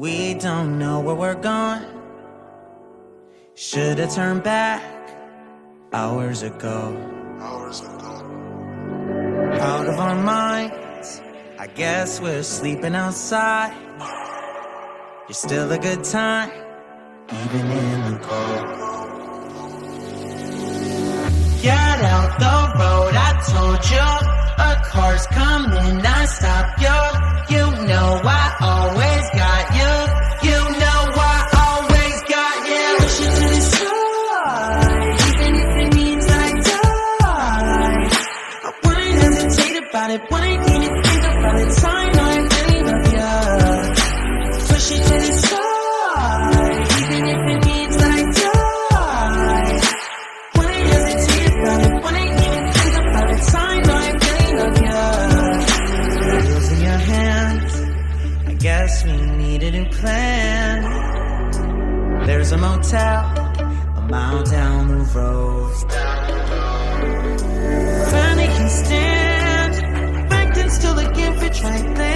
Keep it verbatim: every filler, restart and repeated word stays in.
We don't know where we're going. Should've turned back hours ago. Hours ago. Out of our minds, I guess we're sleeping outside. You're still a good time, even in the cold. Get out the road, I told you. A car's coming, I stop you. You know I always got you. You know I always got you. Push it to the side, even if it means I die. I wouldn't hesitate about it, wouldn't even think about it. Time I really love you. Push it to the side, even if it means that I die. Wouldn't hesitate about it, wouldn't even think about it. Time I really love you. Wheels in your hands, I guess we needed a plan. There's a motel a mile down the road. Family can stand, back then still a gift, it's right there.